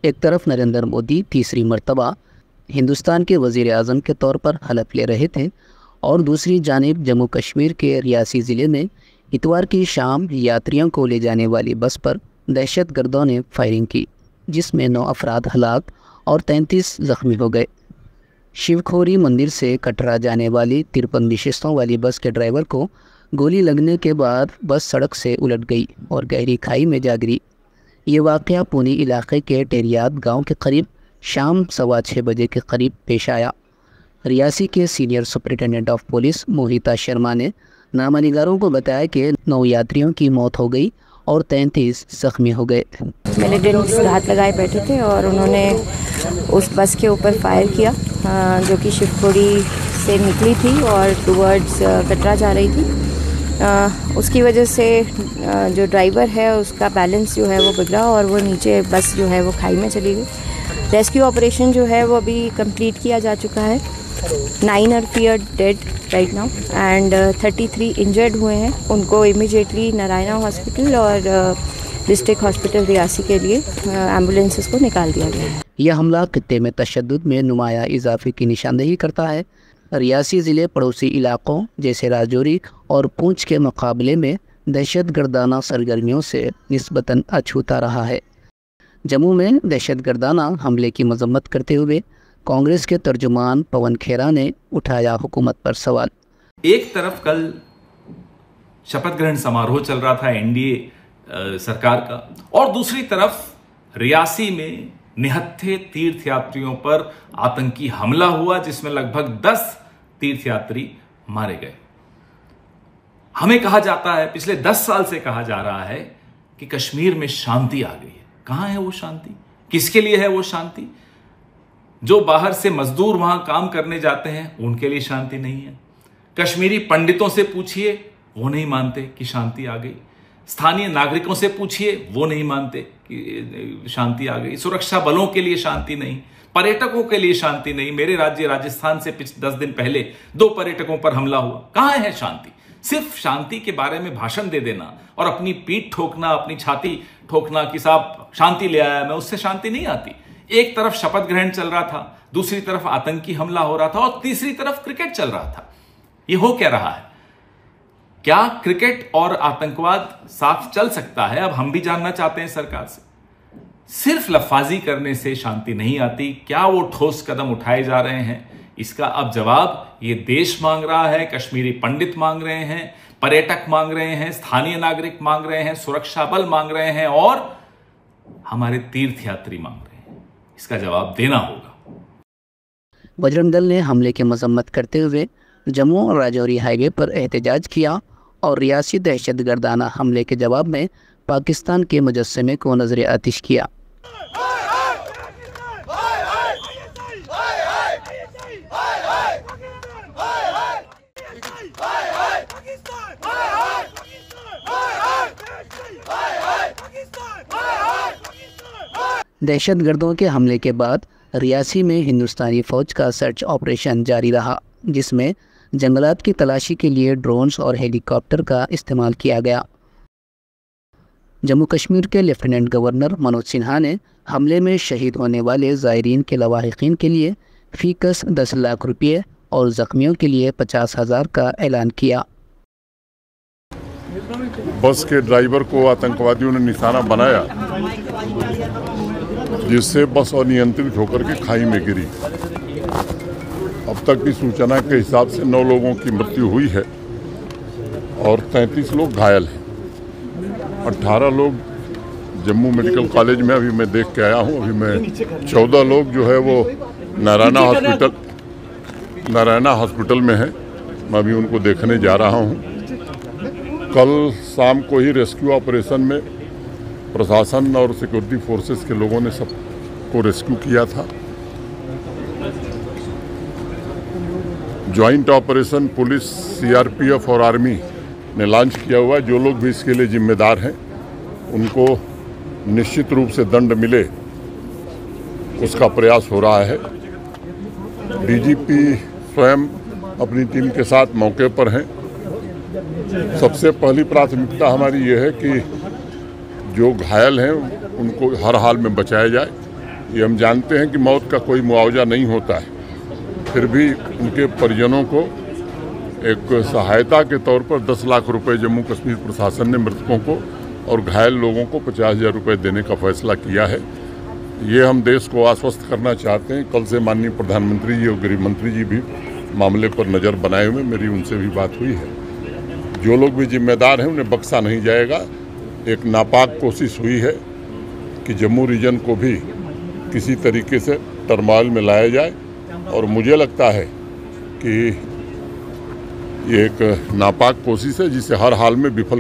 एक तरफ नरेंद्र मोदी तीसरी मर्तबा हिंदुस्तान के वज़ीर आज़म के तौर पर हलफ ले रहे थे और दूसरी जानिब जम्मू कश्मीर के रियासी ज़िले में इतवार की शाम यात्रियों को ले जाने वाली बस पर दहशतगर्दों ने फायरिंग की, जिसमें 9 अफराद हलाक और 33 ज़ख्मी हो गए। शिवखोरी मंदिर से कटरा जाने वाली 53 नशिस्तों वाली बस के ड्राइवर को गोली लगने के बाद बस सड़क से उलट गई और गहरी खाई में जा गिरी। ये वाक़या पूनी इलाके के टेरियाद गांव के करीब शाम 6:15 बजे के करीब पेश आया। रियासी के senior superintendent of police Mohita Sharma ने नामानिगारों को बताया कि 9 यात्रियों की मौत हो गई और 33 ज़ख्मी हो गए। मिलिटेंट्स घात लगाए बैठे थे और उन्होंने उस बस के ऊपर फायर किया जो कि शिवखोड़ी से निकली थी और टुवर्ड्स कटरा जा रही थी। उसकी वजह से जो ड्राइवर है उसका बैलेंस जो है वो बिगड़ा और वो नीचे बस जो है वो खाई में चली गई। रेस्क्यू ऑपरेशन जो है वो अभी कंप्लीट किया जा चुका है। 9 are feared dead right now and 33 injured हुए हैं। उनको इमीडिएटली नारायणा हॉस्पिटल और डिस्ट्रिक्ट हॉस्पिटल रियासी के लिए एम्बुलेंसेस को निकाल दिया गया है। यह हमला खित्ते में तशद्दुद में नुमाया इजाफे की निशानदेही करता है। रियासी ज़िले पड़ोसी इलाकों जैसे राजौरी और पूंछ के मुकाबले में दहशतगर्दाना सरगर्मियों से निस्बतन अछूता रहा है। जम्मू में दहशतगर्दाना हमले की मजम्मत करते हुए कांग्रेस के तर्जुमान पवन खेरा ने उठाया हुकूमत पर सवाल। एक तरफ कल शपथ ग्रहण समारोह चल रहा था एनडीए सरकार का, और दूसरी तरफ रियासी में निहत्थे तीर्थयात्रियों पर आतंकी हमला हुआ जिसमें लगभग 10 तीर्थयात्री मारे गए। हमें कहा जाता है, पिछले 10 साल से कहा जा रहा है कि कश्मीर में शांति आ गई है। कहां है वो शांति? किसके लिए है वो शांति? जो बाहर से मजदूर वहां काम करने जाते हैं उनके लिए शांति नहीं है। कश्मीरी पंडितों से पूछिए, वो नहीं मानते कि शांति आ गई। स्थानीय नागरिकों से पूछिए, वो नहीं मानते कि शांति आ गई। सुरक्षा बलों के लिए शांति नहीं, पर्यटकों के लिए शांति नहीं। मेरे राज्य राजस्थान से 10 दिन पहले 2 पर्यटकों पर हमला हुआ। कहां है शांति? सिर्फ शांति के बारे में भाषण दे देना और अपनी पीठ ठोकना, अपनी छाती ठोकना कि साहब शांति ले आया मैं, उससे शांति नहीं आती। एक तरफ शपथ ग्रहण चल रहा था, दूसरी तरफ आतंकी हमला हो रहा था और तीसरी तरफ क्रिकेट चल रहा था। यह हो क्या रहा है? क्या क्रिकेट और आतंकवाद साथ चल सकता है? अब हम भी जानना चाहते हैं सरकार से। सिर्फ लफाजी करने से शांति नहीं आती। क्या वो ठोस कदम उठाए जा रहे हैं? इसका अब जवाब ये देश मांग रहा है। कश्मीरी पंडित मांग रहे हैं, पर्यटक मांग रहे हैं, स्थानीय नागरिक मांग रहे हैं, सुरक्षा बल मांग रहे हैं और हमारे तीर्थयात्री मांग रहे हैं। इसका जवाब देना होगा। बजरंग दल ने हमले की मजम्मत करते हुए जम्मू और राजौरी हाईवे पर एहतजाज किया और रियासी दहशतगर्दाना हमले के जवाब में पाकिस्तान के मुजस्समे को नजर आतिश किया। दहशतगर्दों के हमले के बाद रियासी में हिंदुस्तानी फ़ौज का सर्च ऑपरेशन जारी रहा, जिसमें जंगलात की तलाशी के लिए ड्रोन्स और हेलीकॉप्टर का इस्तेमाल किया गया। जम्मू कश्मीर के लेफ्टिनेंट गवर्नर मनोज सिन्हा ने हमले में शहीद होने वाले ज़ायरीन के लवाहिकीन के लिए फ़ीकस 10 लाख रुपये और ज़ख्मियों के लिए 50,000 का ऐलान किया। बस के ड्राइवर को आतंकवादियों ने निशाना बनाया, जिससे बस अनियंत्रित होकर के खाई में गिरी। अब तक की सूचना के हिसाब से 9 लोगों की मृत्यु हुई है और 33 लोग घायल हैं। 18 लोग जम्मू मेडिकल कॉलेज में अभी मैं देख के आया हूँ। अभी मैं 14 लोग जो है वो नारायणा हॉस्पिटल में है। मैं अभी उनको देखने जा रहा हूँ। कल शाम को ही रेस्क्यू ऑपरेशन में प्रशासन और सिक्योरिटी फोर्सेस के लोगों ने सबको रेस्क्यू किया था। जॉइंट ऑपरेशन पुलिस, सीआरपीएफ और आर्मी ने लॉन्च किया हुआ है। जो लोग भी इसके लिए जिम्मेदार हैं उनको निश्चित रूप से दंड मिले, उसका प्रयास हो रहा है। डीजीपी स्वयं अपनी टीम के साथ मौके पर हैं। सबसे पहली प्राथमिकता हमारी ये है कि जो घायल हैं उनको हर हाल में बचाया जाए ये हम जानते हैं कि मौत का कोई मुआवजा नहीं होता है, फिर भी उनके परिजनों को एक सहायता के तौर पर 10 लाख रुपए जम्मू कश्मीर प्रशासन ने मृतकों को और घायल लोगों को 50,000 रुपये देने का फैसला किया है। ये हम देश को आश्वस्त करना चाहते हैं। कल से माननीय प्रधानमंत्री जी और गृह मंत्री जी भी मामले पर नज़र बनाए हुए, मेरी उनसे भी बात हुई है। जो लोग भी जिम्मेदार हैं उन्हें बख्शा नहीं जाएगा। एक नापाक कोशिश हुई है कि जम्मू रीजन को भी किसी तरीके से टर्मोइल में लाया जाए, और मुझे लगता है कि ये एक नापाक कोशिश है जिसे हर हाल में विफल